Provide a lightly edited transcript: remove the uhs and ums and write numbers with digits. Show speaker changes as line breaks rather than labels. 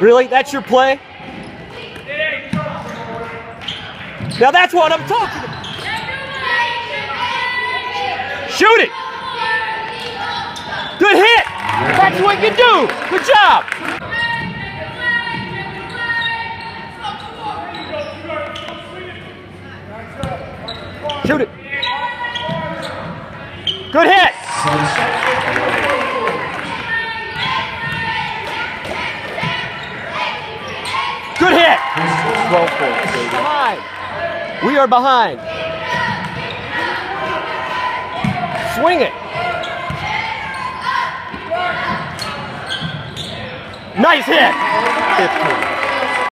Really? That's your play? Now that's what I'm talking about. Shoot it. Good hit. That's what you do. Good job. Shoot it. Good hit. Good hit. 12 points. Behind. We are behind. Swing it. Nice hit. 15.